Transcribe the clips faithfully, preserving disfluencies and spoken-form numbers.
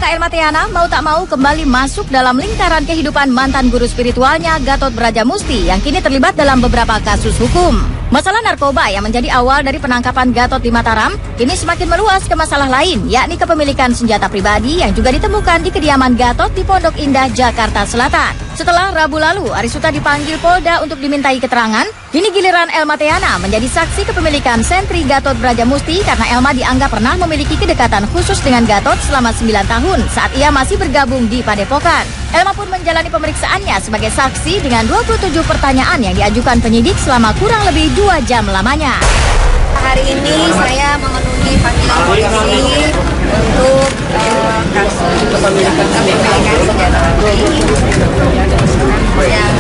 Tersangka Elma Tehana mau tak mau kembali masuk dalam lingkaran kehidupan mantan guru spiritualnya Gatot Brajamusti yang kini terlibat dalam beberapa kasus hukum. Masalah narkoba yang menjadi awal dari penangkapan Gatot di Mataram kini semakin meluas ke masalah lain, yakni kepemilikan senjata pribadi yang juga ditemukan di kediaman Gatot di Pondok Indah, Jakarta Selatan. Setelah Rabu lalu Arissuta dipanggil Polda untuk dimintai keterangan, kini giliran Elma Tehana menjadi saksi kepemilikan sentri Gatot Brajamusti karena Elma dianggap pernah memiliki kedekatan khusus dengan Gatot selama sembilan tahun saat ia masih bergabung di Padepokan. Elma pun menjalani pemeriksaannya sebagai saksi dengan dua puluh tujuh pertanyaan yang diajukan penyidik selama kurang lebih dua jam lamanya. Hari ini saya memenuhi panggilan polisi untuk uh, kasus kepemilikan senjata api yang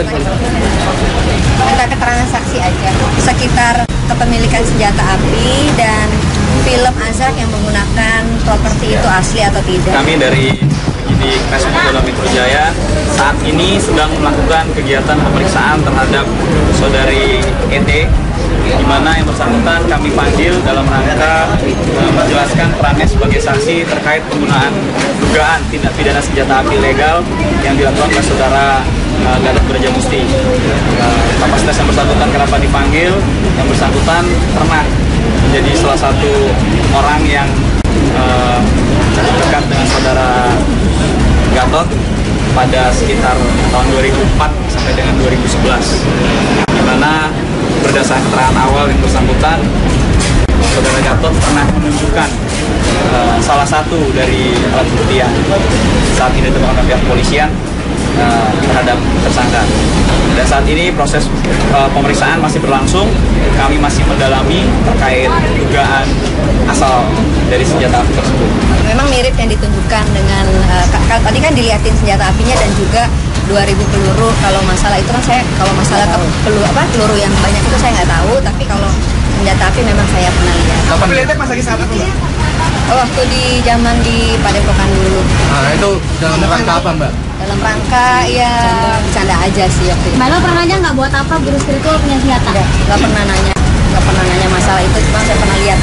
minta keterangan saksi aja sekitar kepemilikan senjata api dan film Azrak yang menggunakan properti itu asli atau tidak. Kami dari penyidik Reskrim Polda Metro Jaya saat ini sedang melakukan kegiatan pemeriksaan terhadap saudari E T, di mana yang bersangkutan kami panggil dalam rangka uh, menjelaskan perannya sebagai saksi terkait penggunaan dugaan tindak pidana senjata api ilegal yang dilakukan oleh saudara uh, Gatot Brajamusti. Uh, kapasitas yang bersangkutan kenapa dipanggil? Yang bersangkutan pernah menjadi salah satu orang yang uh, dekat dengan saudara Gatot pada sekitar tahun dua ribu empat sampai dengan dua ribu sebelas, di mana berdasarkan keterangan awal yang bersangkutan, saudara Gatot pernah menunjukkan uh, salah satu dari alat bukti yang saat ini ditemukan oleh pihak kepolisian uh, terhadap tersangka. Dan saat ini proses uh, pemeriksaan masih berlangsung, kami masih mendalami terkait dugaan asal dari senjata api tersebut. Memang mirip yang ditunjukkan dengan uh, tadi kan dilihatin senjata apinya dan juga dua ribu peluru. Kalau masalah itu kan saya kalau masalah ke, peluru apa peluru yang banyak itu saya nggak tahu, tapi kalau senjata api memang saya pernah lihat. Kapan lihatnya pas lagi saat itu, Mbak? Oh, waktu di zaman di Padepokan dulu. Nah, itu dalam rangka apa, Mbak? Dalam rangka ya bercanda aja sih waktu itu. Mbak Lo pernah nanya nggak buat apa guru spiritual punya senjata? Nggak, nggak pernah nanya, nggak pernah nanya masalah itu, cuma saya pernah lihat.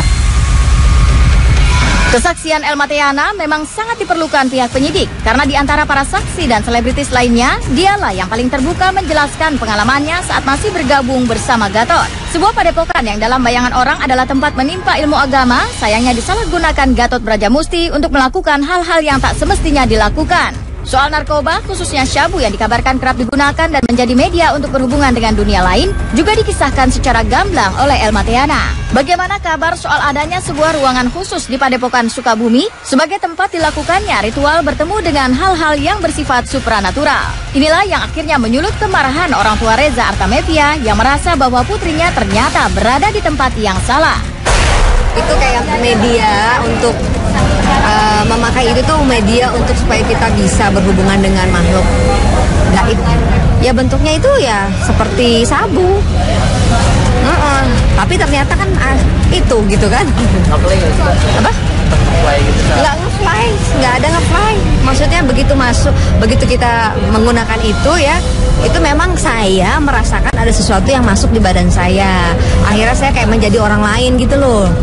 Kesaksian Elma Tehana memang sangat diperlukan pihak penyidik karena di antara para saksi dan selebritis lainnya, dialah yang paling terbuka menjelaskan pengalamannya saat masih bergabung bersama Gatot. Sebuah padepokan yang dalam bayangan orang adalah tempat menimpa ilmu agama, sayangnya disalahgunakan Gatot Brajamusti untuk melakukan hal-hal yang tak semestinya dilakukan. Soal narkoba, khususnya syabu yang dikabarkan kerap digunakan dan menjadi media untuk berhubungan dengan dunia lain, juga dikisahkan secara gamblang oleh Elma Tehana. Bagaimana kabar soal adanya sebuah ruangan khusus di Padepokan Sukabumi sebagai tempat dilakukannya ritual bertemu dengan hal-hal yang bersifat supranatural? Inilah yang akhirnya menyulut kemarahan orang tua Reza Artamevia yang merasa bahwa putrinya ternyata berada di tempat yang salah. Itu kayak media untuk uh, memakai itu tuh media untuk supaya kita bisa berhubungan dengan makhluk gaib. Ya bentuknya itu ya seperti sabu. Uh-uh. Tapi ternyata kan uh, itu gitu kan. Apa? Nggak nge-fly, nggak ada nge-fly. Maksudnya begitu masuk, begitu kita menggunakan itu ya, itu memang saya merasakan ada sesuatu yang masuk di badan saya. Akhirnya saya kayak menjadi orang lain gitu loh.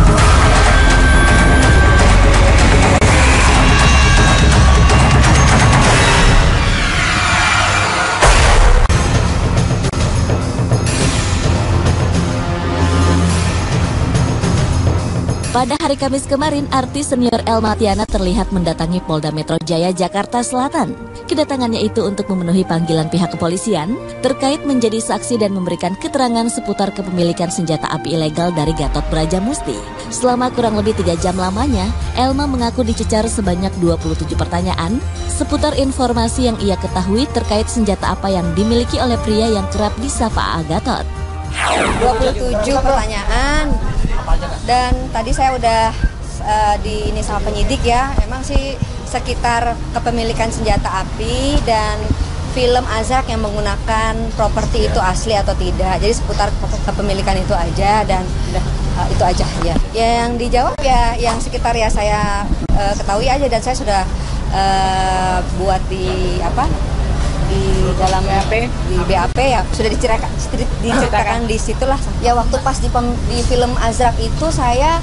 Pada hari Kamis kemarin, artis senior Elma Tehana terlihat mendatangi Polda Metro Jaya, Jakarta Selatan. Kedatangannya itu untuk memenuhi panggilan pihak kepolisian terkait menjadi saksi dan memberikan keterangan seputar kepemilikan senjata api ilegal dari Gatot Brajamusti. Selama kurang lebih tiga jam lamanya, Elma mengaku dicecar sebanyak dua puluh tujuh pertanyaan seputar informasi yang ia ketahui terkait senjata apa yang dimiliki oleh pria yang kerap disapa Gatot. dua puluh tujuh pertanyaan. Dan tadi saya udah uh, di ini sama penyidik ya, emang sih sekitar kepemilikan senjata api dan film Azrak yang menggunakan properti itu asli atau tidak. Jadi seputar kepemilikan itu aja dan uh, itu aja ya. Yang dijawab ya yang sekitar ya saya uh, ketahui aja dan saya sudah uh, buat di apa? Di dalam B A P, di B A P ya sudah diceritakan diceritakan di situlah. Ya waktu pas di, pem, di film Azrak itu saya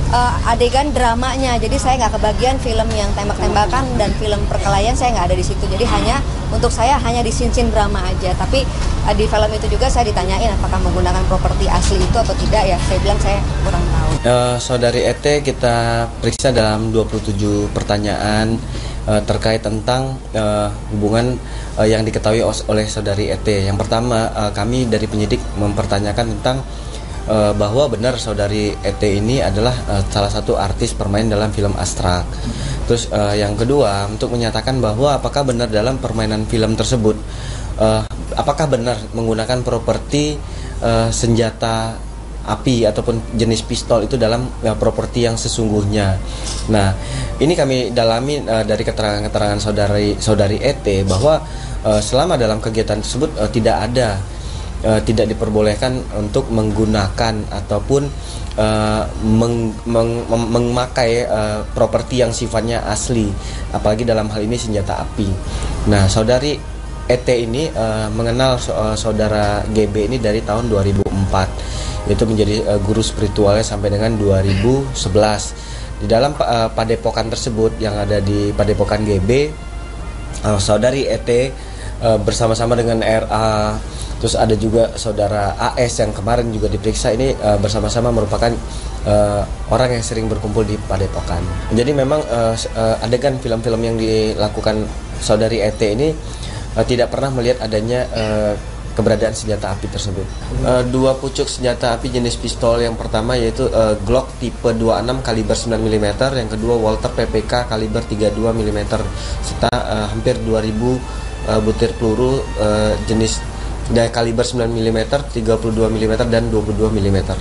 uh, adegan dramanya. Jadi saya nggak kebagian film yang tembak-tembakan dan film perkelahian, saya nggak ada di situ. Jadi hanya untuk saya hanya di scene-scene drama aja. Tapi uh, di film itu juga saya ditanyain apakah menggunakan properti asli itu atau tidak ya. Saya bilang saya kurang tahu. Uh, Saudari E T kita periksa dalam dua puluh tujuh pertanyaan uh, terkait tentang uh, hubungan uh, yang diketahui oleh Saudari E T. Yang pertama, uh, kami dari penyidik mempertanyakan tentang uh, bahwa benar Saudari E T ini adalah uh, salah satu artis permain dalam film Astra. Terus uh, yang kedua, untuk menyatakan bahwa apakah benar dalam permainan film tersebut, uh, apakah benar menggunakan properti uh, senjata api ataupun jenis pistol itu dalam uh, properti yang sesungguhnya. Nah, ini kami dalami uh, dari keterangan-keterangan saudari saudari E T bahwa uh, selama dalam kegiatan tersebut uh, tidak ada uh, tidak diperbolehkan untuk menggunakan ataupun uh, meng, meng, meng, memakai uh, properti yang sifatnya asli, apalagi dalam hal ini senjata api. Nah, saudari E T ini uh, mengenal uh, saudara G B ini dari tahun dua ribu empat. Itu menjadi uh, guru spiritualnya sampai dengan dua ribu sebelas. Di dalam uh, padepokan tersebut yang ada di Padepokan G B, uh, saudari E T uh, bersama-sama dengan R A, terus ada juga saudara A S yang kemarin juga diperiksa, ini uh, bersama-sama merupakan uh, orang yang sering berkumpul di padepokan. Jadi memang uh, uh, adegan film-film yang dilakukan saudari E T ini uh, tidak pernah melihat adanya uh, keberadaan senjata api tersebut. Uh, dua pucuk senjata api jenis pistol, yang pertama yaitu uh, Glock tipe dua puluh enam kaliber sembilan milimeter, yang kedua Walther P P K kaliber tiga puluh dua milimeter, serta uh, hampir dua ribu uh, butir peluru uh, jenis dari kaliber sembilan milimeter, tiga puluh dua milimeter dan dua puluh dua milimeter.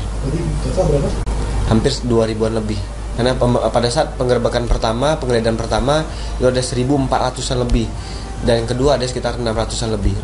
Hampir dua ribuan lebih. Karena pada saat penggerbekan pertama, penggeledahan pertama itu ada seribu empat ratusan lebih, dan yang kedua ada sekitar enam ratusan lebih.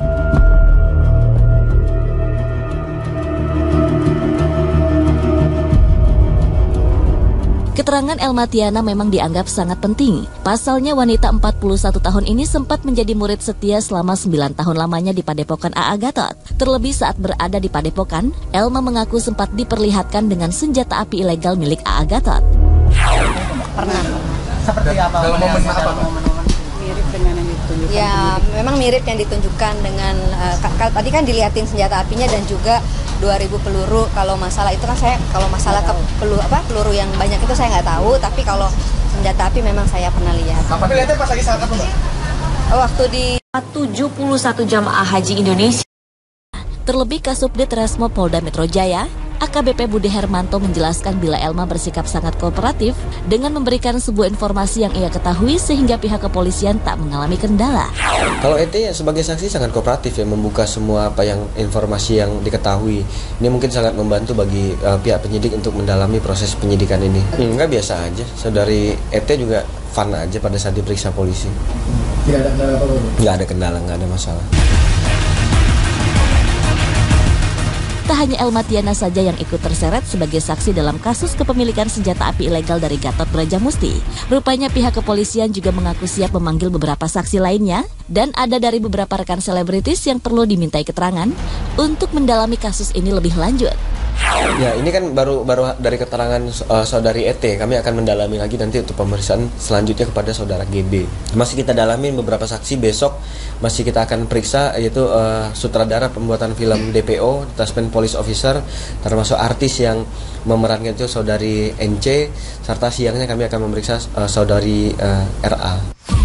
Keterangan Elmatiana memang dianggap sangat penting. Pasalnya wanita empat puluh satu tahun ini sempat menjadi murid setia selama sembilan tahun lamanya di Padepokan A A Gatot. Terlebih saat berada di Padepokan, Elma mengaku sempat diperlihatkan dengan senjata api ilegal milik A A Gatot. Pernah. Seperti apa? Dalam momen apa? Mirip dengan yang ditunjukkan. Ya, memang mirip yang ditunjukkan dengan uh, tadi kan dilihatin senjata apinya dan juga dua ribu peluru. Kalau masalah itu kan saya kalau masalah ke peluru apa peluru yang banyak itu saya nggak tahu, tapi kalau senjata api memang saya pernah lihat. Tapi lihatnya pas lagi saat apa, Mbak? Waktu di tujuh puluh satu jamaah haji Indonesia. Terlebih Kasubdit Resmo Polda Metro Jaya, A K B P Budi Hermanto menjelaskan bila Elma bersikap sangat kooperatif dengan memberikan sebuah informasi yang ia ketahui sehingga pihak kepolisian tak mengalami kendala. Kalau E T ya sebagai saksi sangat kooperatif ya, membuka semua apa yang informasi yang diketahui. Ini mungkin sangat membantu bagi uh, pihak penyidik untuk mendalami proses penyidikan ini. Enggak, biasa aja. Saudari E T juga fun aja pada saat diperiksa polisi. Tidak ada kendala apa-apa? Nggak ada kendala, nggak ada masalah. Tak hanya Elmatiana saja yang ikut terseret sebagai saksi dalam kasus kepemilikan senjata api ilegal dari Gatot Brajamusti. Rupanya pihak kepolisian juga mengaku siap memanggil beberapa saksi lainnya dan ada dari beberapa rekan selebritis yang perlu dimintai keterangan untuk mendalami kasus ini lebih lanjut. Ya, ini kan baru baru dari keterangan uh, saudari E T. Kami akan mendalami lagi nanti untuk pemeriksaan selanjutnya kepada saudara G B. Masih kita dalamin beberapa saksi, besok masih kita akan periksa, yaitu uh, sutradara pembuatan film D P O, Detachment Police Officer, termasuk artis yang memerankan itu saudari N C, serta siangnya kami akan memeriksa uh, saudari uh, R A.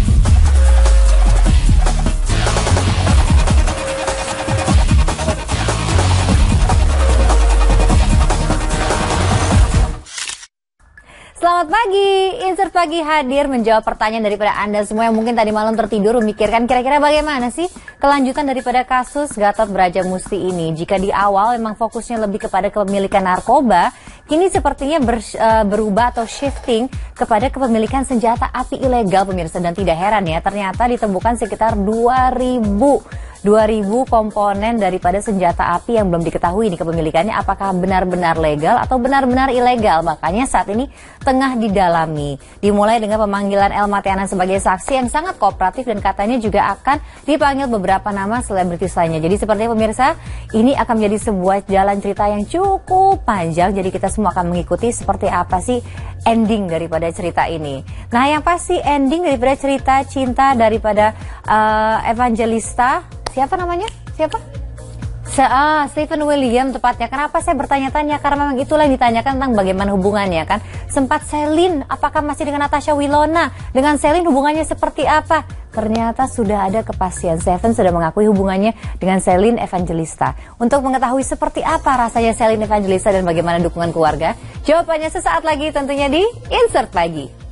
Selamat pagi, Insert Pagi hadir menjawab pertanyaan daripada Anda semua yang mungkin tadi malam tertidur memikirkan kira-kira bagaimana sih kelanjutan daripada kasus Gatot Brajamusti ini. Jika di awal memang fokusnya lebih kepada kepemilikan narkoba, kini sepertinya ber, uh, berubah atau shifting kepada kepemilikan senjata api ilegal, pemirsa. Dan tidak heran ya, ternyata ditemukan sekitar dua ribu dua ribu komponen daripada senjata api yang belum diketahui ini kepemilikannya apakah benar-benar legal atau benar-benar ilegal. Makanya saat ini tengah didalami. Dimulai dengan pemanggilan El Matiana sebagai saksi yang sangat kooperatif dan katanya juga akan dipanggil beberapa nama selebritis lainnya. Jadi sepertinya pemirsa, ini akan menjadi sebuah jalan cerita yang cukup panjang. Jadi kita semua akan mengikuti seperti apa sih ending daripada cerita ini. Nah, yang pasti ending daripada cerita cinta daripada uh, Evangelista, siapa namanya? Siapa? Se ah, Stephen William tepatnya. Kenapa saya bertanya-tanya? Karena memang itulah yang ditanyakan tentang bagaimana hubungannya kan. Sempat Celine, apakah masih dengan Natasha Wilona? Dengan Celine hubungannya seperti apa? Ternyata sudah ada kepastian. Seven sudah mengakui hubungannya dengan Celine Evangelista. Untuk mengetahui seperti apa rasanya Celine Evangelista dan bagaimana dukungan keluarga, jawabannya sesaat lagi tentunya di Insert Pagi.